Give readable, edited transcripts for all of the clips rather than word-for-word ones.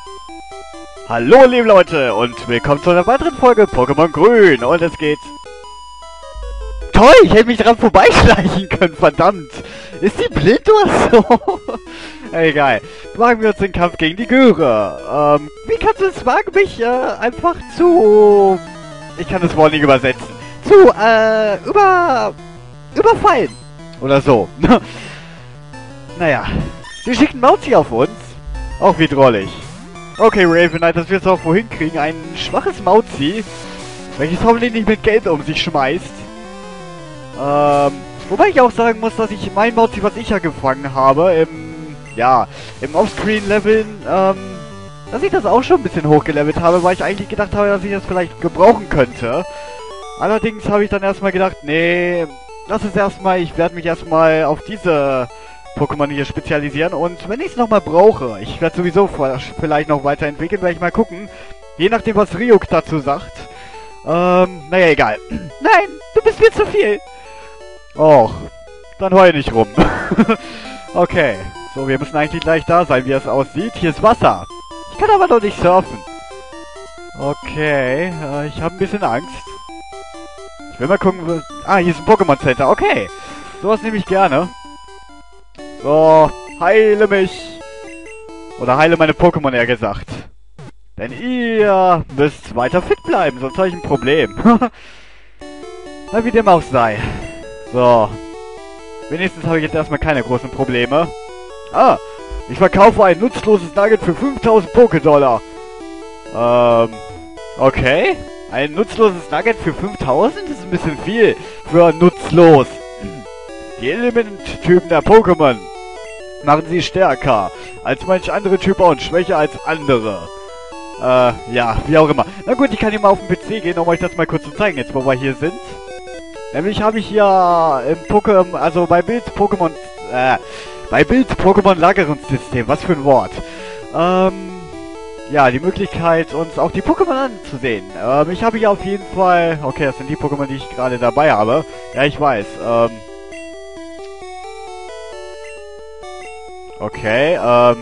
Hallo liebe Leute und willkommen zu einer weiteren Folge Pokémon Grün und es geht... Toll, ich hätte mich dran vorbeischleichen können, verdammt! Ist die blind oder so? Egal, wagen wir uns den Kampf gegen die Göre. Wie kannst du es wagen, mich einfach zu... Ich kann das Wort nicht übersetzen. Überfallen. Oder so. Naja, sie schicken Mauzi auf uns. Auch wie drollig. Okay, Ravenite, das wirst du auch wohin kriegen. Ein schwaches Mauzi, welches hoffentlich nicht mit Geld um sich schmeißt. Wobei ich auch sagen muss, dass ich mein Mauzi, was ich ja gefangen habe, im Offscreen-Leveln, dass ich das auch schon ein bisschen hochgelevelt habe, weil ich eigentlich gedacht habe, dass ich das vielleicht gebrauchen könnte. Allerdings habe ich dann erstmal gedacht, nee, lass es erstmal, ich werde mich erstmal auf diese Pokémon hier spezialisieren und wenn ich es nochmal brauche, ich werde sowieso vielleicht noch weiterentwickeln, werde ich mal gucken, je nachdem was Ryuk dazu sagt. Naja, egal. Nein, du bist mir zu viel. Och, dann heul nicht rum. Okay, so, wir müssen eigentlich gleich da sein, wie es aussieht. Hier ist Wasser. Ich kann aber noch nicht surfen. Okay, ich habe ein bisschen Angst. Ich will mal gucken, hier ist ein Pokémon Center, okay. Sowas nehme ich gerne. So, heile mich. Oder heile meine Pokémon, eher gesagt. Denn ihr müsst weiter fit bleiben, sonst habe ich ein Problem. Na, wie dem auch sei. So. Wenigstens habe ich jetzt erstmal keine großen Probleme. Ich verkaufe ein nutzloses Nugget für 5000 Pokédollar. Okay. Ein nutzloses Nugget für 5000? Das ist ein bisschen viel für nutzlos. Die Element-Typen der Pokémon machen sie stärker als manche andere Typen und schwächer als andere. Ja, wie auch immer. Na gut, ich kann hier mal auf den PC gehen, um euch das mal kurz zu zeigen, jetzt wo wir hier sind. Nämlich habe ich hier im Pokémon, also bei Bilds Pokémon, Lagerungssystem, was für ein Wort. Ja, die Möglichkeit, uns auch die Pokémon anzusehen. Ich habe hier auf jeden Fall, okay, das sind die Pokémon, die ich gerade dabei habe. Ja, ich weiß, okay,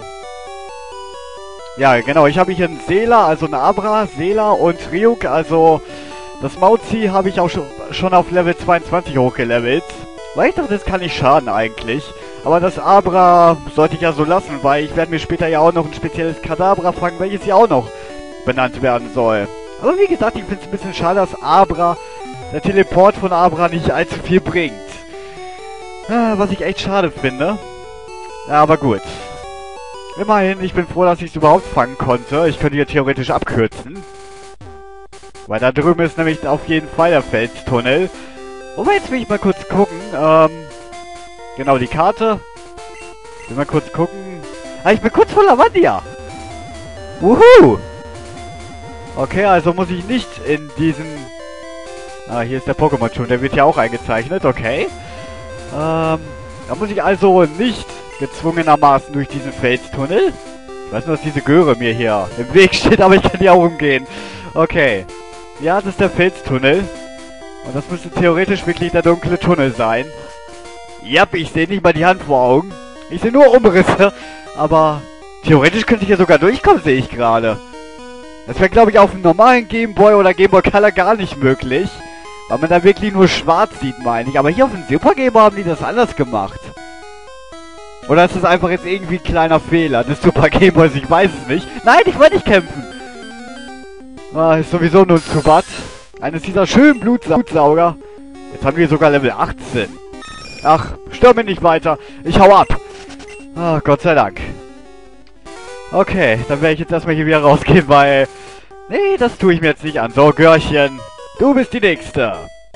ja, genau, ich habe hier einen Seela, also einen Abra, Seela und Ryuk, also das Mauzi habe ich auch schon auf Level 22 hochgelevelt. Weil ich dachte, das kann nicht schaden eigentlich. Aber das Abra sollte ich ja so lassen, weil ich werde mir später ja auch noch ein spezielles Kadabra fangen, welches ja auch noch benannt werden soll. Aber wie gesagt, ich finde es ein bisschen schade, dass Abra, der Teleport von Abra nicht allzu viel bringt. Was ich echt schade finde. Ja, aber gut. Immerhin, ich bin froh, dass ich es überhaupt fangen konnte. Ich könnte hier theoretisch abkürzen. Weil da drüben ist nämlich auf jeden Fall der Felstunnel. Wobei, jetzt will ich mal kurz gucken. Genau, die Karte. Ich will mal kurz gucken. Ich bin kurz vor Lavandia. Wuhu! Okay, also muss ich nicht in diesen... hier ist der Pokémon-Turm. Der wird ja auch eingezeichnet, okay. Da muss ich also nicht gezwungenermaßen durch diesen Felstunnel. Ich weiß nur, dass diese Göre mir hier im Weg steht, aber ich kann die auch umgehen. Okay. Ja, das ist der Felstunnel. Und das müsste theoretisch wirklich der dunkle Tunnel sein. Jap, ich sehe nicht mal die Hand vor Augen. Ich sehe nur Umrisse. Aber theoretisch könnte ich hier sogar durchkommen, sehe ich gerade. Das wäre, glaube ich, auf einem normalen Game Boy oder Game Boy Color gar nicht möglich. Weil man da wirklich nur schwarz sieht, meine ich. Aber hier auf dem Super Game Boy haben die das anders gemacht. Oder ist das einfach jetzt irgendwie ein kleiner Fehler des Super Game Boys? Ich weiß es nicht. Nein, ich will nicht kämpfen. Ist sowieso nur ein Zubat. Eines dieser schönen Blutsauger. Jetzt haben wir sogar Level 18. Ach, stör mich nicht weiter. Ich hau ab. Gott sei Dank. Okay, dann werde ich jetzt erstmal hier wieder rausgehen, weil... Nee, das tue ich mir jetzt nicht an. So, Görchen, du bist die Nächste.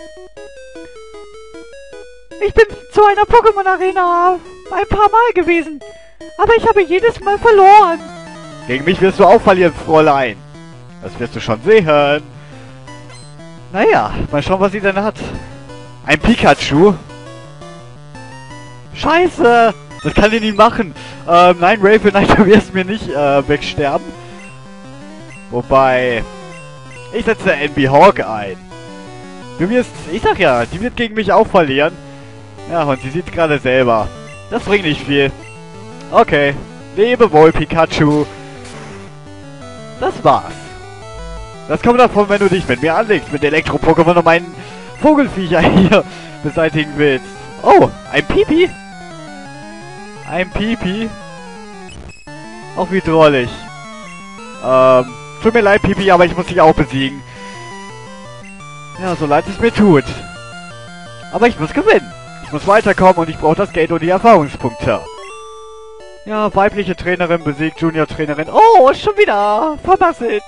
Ich bin zu einer Pokémon-Arena ein paar Mal gewesen. Aber ich habe jedes Mal verloren. Gegen mich wirst du auch verlieren, Fräulein. Das wirst du schon sehen. Naja, mal schauen, was sie denn hat. Ein Pikachu. Scheiße. Das kann ich nicht machen. Nein, Ravenite, du wirst mir nicht wegsterben. Wobei... Ich setze NB Hawk ein. Du wirst... Ich sag ja, die wird gegen mich auch verlieren. Ja, und sie sieht gerade selber. Das bringt nicht viel. Okay. Lebe wohl, Pikachu. das war's. Das kommt davon, wenn du dich mit mir anlegst, mit Elektro-Pokémon und meinen Vogelviecher hier beseitigen willst. Oh, ein Pipi? Ein Pipi? Auch wie drollig. Tut mir leid, Pipi, aber ich muss dich auch besiegen. Ja, so leid es mir tut. Aber ich muss gewinnen. Ich muss weiterkommen und ich brauche das Geld und die Erfahrungspunkte. Ja, weibliche Trainerin besiegt Junior-Trainerin. Oh, schon wieder vermasselt.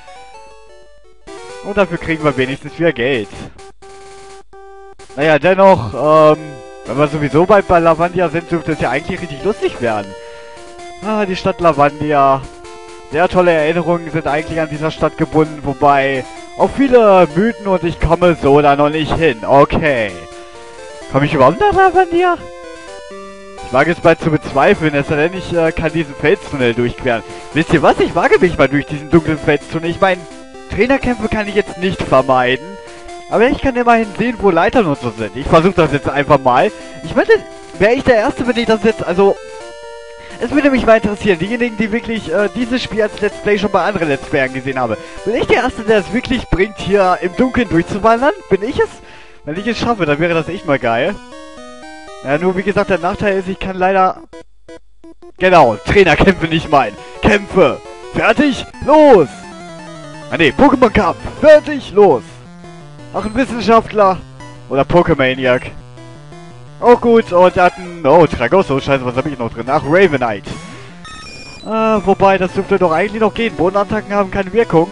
Und dafür kriegen wir wenigstens wieder Geld. Naja, dennoch, wenn wir sowieso bei Lavandia sind, dürfte es ja eigentlich richtig lustig werden. Ah, die Stadt Lavandia. Sehr tolle Erinnerungen sind eigentlich an dieser Stadt gebunden, wobei auch viele Mythen und ich komme so da noch nicht hin. Okay. Komme ich überhaupt nach Lavandia? Ich wage es bald zu bezweifeln, es sei denn, ich kann diesen Felstunnel durchqueren. Wisst ihr was? Ich wage mich mal durch diesen dunklen Felstunnel. Ich meine, Trainerkämpfe kann ich jetzt nicht vermeiden. Aber ich kann immerhin sehen, wo Leitern und so sind. Ich versuche das jetzt einfach mal. Ich meine, wäre ich der Erste, wenn ich das jetzt, also... Es würde mich mal interessieren, diejenigen, die wirklich dieses Spiel als Let's Play schon bei anderen Let's Playern gesehen haben. Bin ich der Erste, der es wirklich bringt, hier im Dunkeln durchzuwandern? Bin ich es? Wenn ich es schaffe, dann wäre das echt mal geil. Ja, nur wie gesagt, der Nachteil ist, ich kann leider... Genau, Trainerkämpfe nicht meinen. Kämpfe! Fertig? Los! Ah ne, Pokémon-Kampf! Fertig? Los! Ach, ein Wissenschaftler! Oder Pokémaniac. Auch gut, und hatten... Oh, Tragosso, scheiße, was habe ich noch drin? Ach, Ravenite. Wobei, das dürfte doch eigentlich noch gehen. Bodenattacken haben keine Wirkung.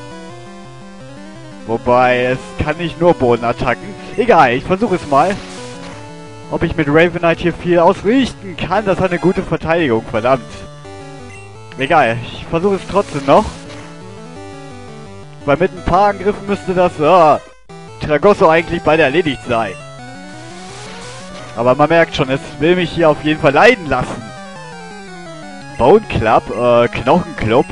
Wobei, es kann nicht nur Bodenattacken. Egal, ich versuche es mal. Ob ich mit Ravenite hier viel ausrichten kann. Das hat eine gute Verteidigung, verdammt. Egal, ich versuche es trotzdem noch. Weil mit ein paar Angriffen müsste das... Tragosso eigentlich bald erledigt sein. Aber man merkt schon, es will mich hier auf jeden Fall leiden lassen. Bone Club, Knochenclub,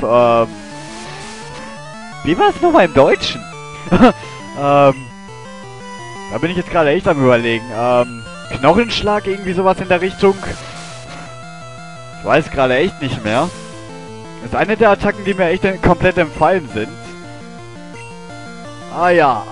wie war es nochmal im Deutschen? Da bin ich jetzt gerade echt am Überlegen. Knochenschlag, irgendwie sowas in der Richtung. Ich weiß gerade echt nicht mehr. Das ist eine der Attacken, die mir echt komplett entfallen sind. Ah ja,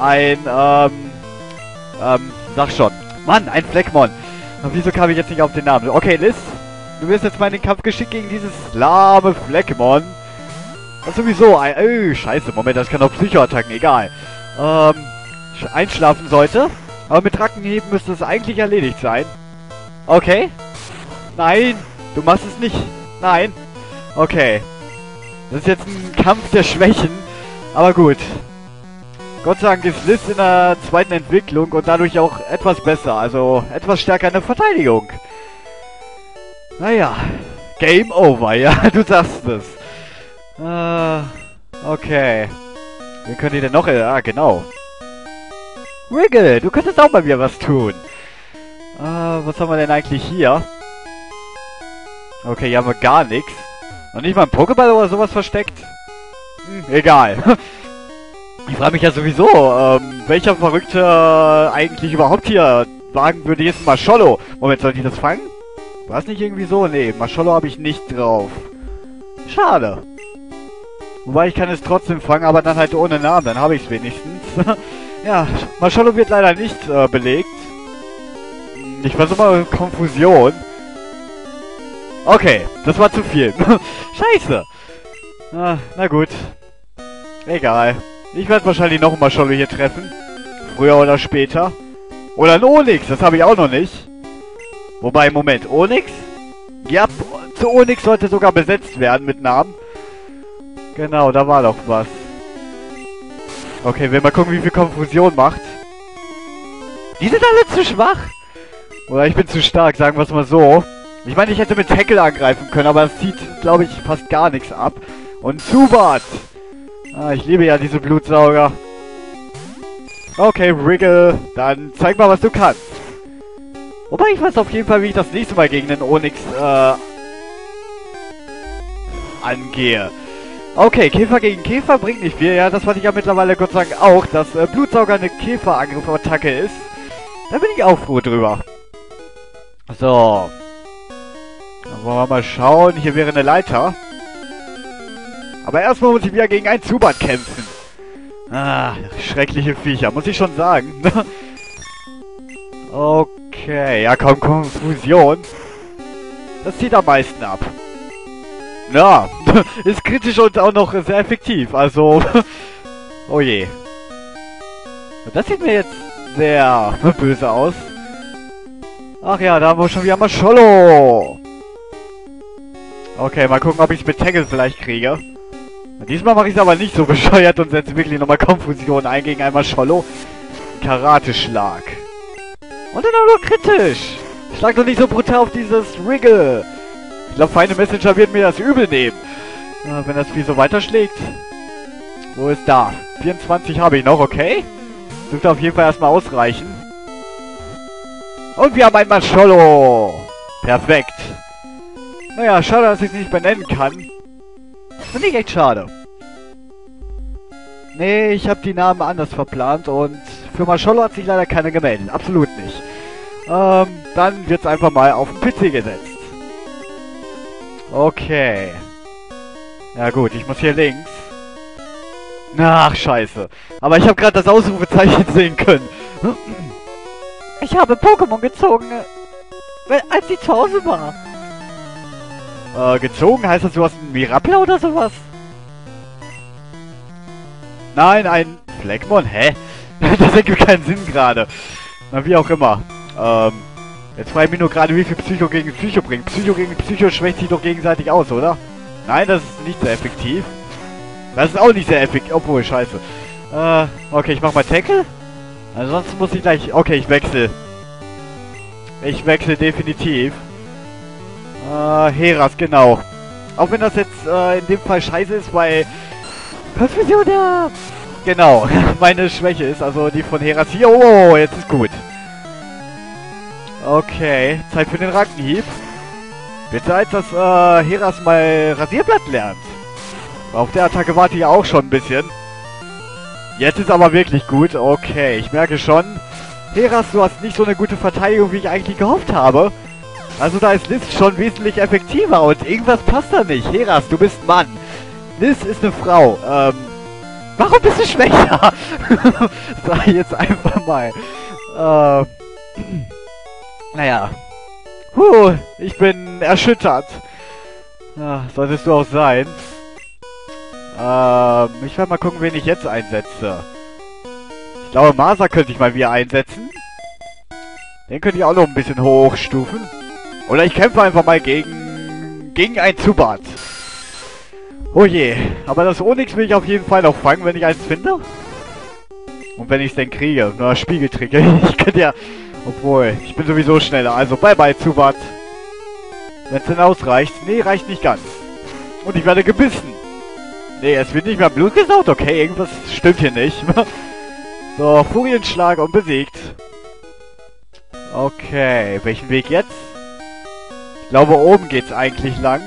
sag schon. Mann, ein Fleckmon. Und wieso kam ich jetzt nicht auf den Namen? Okay, Liz, du wirst jetzt mal in den Kampf geschickt gegen dieses lahme Fleckmon. Das ist sowieso ein... scheiße, Moment, das kann auch Psychoattacken, egal. Einschlafen sollte. Aber mit Rackenheben müsste es eigentlich erledigt sein. Okay. Nein, du machst es nicht. Nein. Okay. Das ist jetzt ein Kampf der Schwächen. Aber gut. Gott sei Dank ist Liz in der zweiten Entwicklung und dadurch auch etwas besser, also etwas stärker in der Verteidigung. Naja, Game over, ja, du sagst es. Okay. Wen könnt ihr denn noch... genau. Wiggle, du könntest auch bei mir was tun. Was haben wir denn eigentlich hier? Okay, hier haben wir gar nichts. Und nicht mal ein Pokéball oder sowas versteckt? Egal. Ich frage mich ja sowieso, welcher Verrückte eigentlich überhaupt hier wagen würde jetzt Maschollo. Moment, sollte ich das fangen? War es nicht irgendwie so? Nee, Maschollo habe ich nicht drauf. Schade. Wobei, ich kann es trotzdem fangen, aber dann halt ohne Namen, dann habe ich es wenigstens. Ja, Maschollo wird leider nicht belegt. Ich versuche mal Konfusion. Okay, das war zu viel. Scheiße. Na gut. Egal. Ich werde wahrscheinlich noch ein Maschollo hier treffen. Früher oder später. Oder ein Onix, das habe ich auch noch nicht. Wobei, Moment, Onix? Ja, zu Onix sollte sogar besetzt werden mit Namen. Genau, da war doch was. Okay, wir mal gucken, wie viel Konfusion macht. Die sind alle zu schwach. Oder ich bin zu stark, sagen wir es mal so. Ich meine, ich hätte mit Tackle angreifen können, aber das zieht, glaube ich, fast gar nichts ab. Und Zubat. Ich liebe ja diese Blutsauger. Okay, Wriggle, dann zeig mal, was du kannst. Wobei, ich weiß auf jeden Fall, wie ich das nächste Mal gegen den Onix, angehe. Okay, Käfer gegen Käfer bringt nicht viel. Ja, das fand ich ja mittlerweile Gott sei Dank auch, dass Blutsauger eine Käferangriff-Attacke ist. Da bin ich auch froh drüber. So. Dann wollen wir mal schauen. Hier wäre eine Leiter. Aber erstmal muss ich wieder gegen ein Zubat kämpfen. Ah, schreckliche Viecher, muss ich schon sagen. Okay, ja komm, Konfusion. Das zieht am meisten ab. Ja, ist kritisch und auch noch sehr effektiv, also... Oh je. Das sieht mir jetzt sehr böse aus. Ach ja, da haben wir schon wieder Maschollo. Okay, mal gucken, ob ich es mit Tackle vielleicht kriege. Diesmal mache ich es aber nicht so bescheuert und setze wirklich nochmal Konfusion ein gegen einen Maschollo. Karateschlag. Und dann auch noch kritisch. Schlag doch nicht so brutal auf dieses Wriggle. Ich glaube, Feinde Messenger wird mir das übel nehmen. Wenn das Vieh so weiterschlägt. Wo ist da? 24 habe ich noch, okay. Dürfte auf jeden Fall erstmal ausreichen. Und wir haben ein Maschollo. Perfekt. Naja, schade, dass ich es nicht benennen kann. Finde ich echt schade. Nee, ich habe die Namen anders verplant und für Maschollo hat sich leider keiner gemeldet. Absolut nicht. Dann wird es einfach mal auf den PC gesetzt. Okay. Ja gut, ich muss hier links. Ach, scheiße. Aber ich habe gerade das Ausrufezeichen sehen können. Ich habe Pokémon gezogen, als ich zu Hause war. Gezogen? Heißt das, du hast einen Mirapla oder sowas? Nein, ein Fleckmon? Hä? Das ergibt keinen Sinn gerade. Na, wie auch immer. Jetzt frage ich mich nur gerade, wie viel Psycho gegen Psycho bringt. Psycho gegen Psycho schwächt sich doch gegenseitig aus, oder? Nein, das ist nicht sehr effektiv. Das ist auch nicht sehr effektiv. Obwohl, scheiße. Okay, ich mach mal Tackle. Ansonsten muss ich gleich... Okay, ich wechsle. Ich wechsle definitiv. Heras, genau. Auch wenn das jetzt in dem Fall scheiße ist, weil... Konfusion der... Genau, meine Schwäche ist, also die von Heras hier. Oh, jetzt ist gut. Okay, Zeit für den Rankenhieb. Wird Zeit, dass Heras mal Rasierblatt lernt. Auf der Attacke warte ich auch schon ein bisschen. Jetzt ist aber wirklich gut. Okay, ich merke schon. Heras, du hast nicht so eine gute Verteidigung, wie ich eigentlich gehofft habe. Also da ist Liz schon wesentlich effektiver und irgendwas passt da nicht. Heras, du bist Mann. Liz ist eine Frau. Warum bist du schwächer? Sag ich jetzt einfach mal. Naja. Ich bin erschüttert. Solltest du auch sein. Ich werde mal gucken, wen ich jetzt einsetze. Ich glaube, Masa könnte ich mal wieder einsetzen. Den könnte ich auch noch ein bisschen hochstufen. Oder ich kämpfe einfach mal gegen ein Zubat. Oh je. Aber das Onyx will ich auf jeden Fall noch fangen, wenn ich eins finde. Und wenn ich es denn kriege. Na, Spiegeltrick. Ich könnte ja... Obwohl, ich bin sowieso schneller. Also, bye bye, Zubat. Wenn es denn ausreicht. Nee, reicht nicht ganz. Und ich werde gebissen. Nee, es wird nicht mehr Blut gesaugt. Okay, irgendwas stimmt hier nicht. So, Furienschlag und besiegt. Okay, welchen Weg jetzt? Ich glaube, oben geht's eigentlich lang.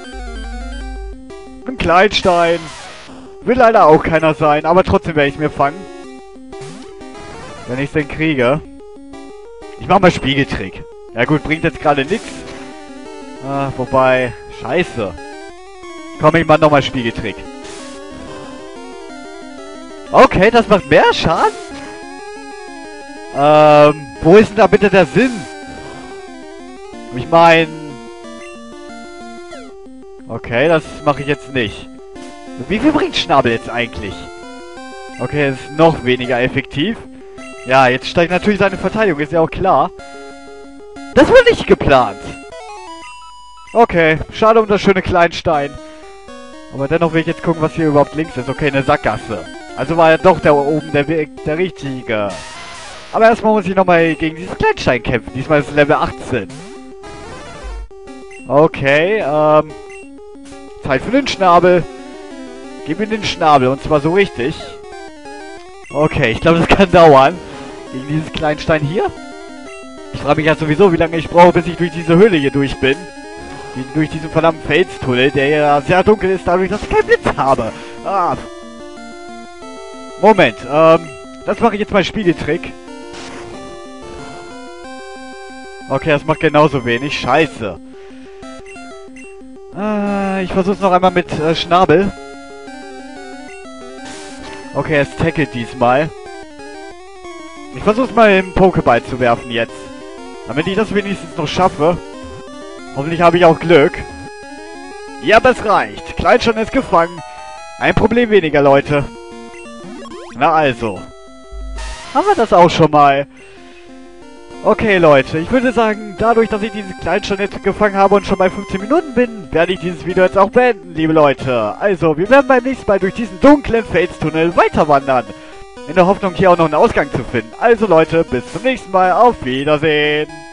Ein Kleinstein. Will leider auch keiner sein, aber trotzdem werde ich es mir fangen. Wenn ich es denn kriege. Ich mache mal Spiegeltrick. Ja gut, bringt jetzt gerade nichts. Wobei... Scheiße. Komm, ich mach nochmal Spiegeltrick. Okay, das macht mehr Schaden? Wo ist denn da bitte der Sinn? Ich meine... Okay, das mache ich jetzt nicht. Wie viel bringt Schnabel jetzt eigentlich? Okay, es ist noch weniger effektiv. Ja, jetzt steigt natürlich seine Verteidigung, ist ja auch klar. Das war nicht geplant. Okay, schade um das schöne Kleinstein. Aber dennoch will ich jetzt gucken, was hier überhaupt links ist. Okay, eine Sackgasse. Also war ja doch da oben der Weg der richtige. Aber erstmal muss ich nochmal gegen dieses Kleinstein kämpfen. Diesmal ist es Level 18. Okay, Zeit für den Schnabel. Gib mir den Schnabel, und zwar so richtig. Okay, ich glaube, das kann dauern. Gegen dieses Kleinstein hier. Ich frage mich ja sowieso, wie lange ich brauche, bis ich durch diese Höhle hier durch bin. Durch diesen verdammten Felstunnel, der ja sehr dunkel ist, dadurch, dass ich keinen Blitz habe. Moment, das mache ich jetzt mal Spiegeltrick. Okay, das macht genauso wenig. Scheiße. Ich versuche es noch einmal mit Schnabel. Okay, es tackelt diesmal. Ich versuch's mal im Pokéball zu werfen jetzt. Damit ich das wenigstens noch schaffe. Hoffentlich habe ich auch Glück. Ja, das reicht. Kleinschon ist gefangen. Ein Problem weniger, Leute. Na also. Haben wir das auch schon mal? Okay, Leute. Ich würde sagen, dadurch, dass ich diesen Kleinschon jetzt gefangen habe und schon bei 15 Minuten bin, werde ich dieses Video jetzt auch beenden, liebe Leute. Also, wir werden beim nächsten Mal durch diesen dunklen Felstunnel weiter wandern. In der Hoffnung, hier auch noch einen Ausgang zu finden. Also, Leute, bis zum nächsten Mal. Auf Wiedersehen.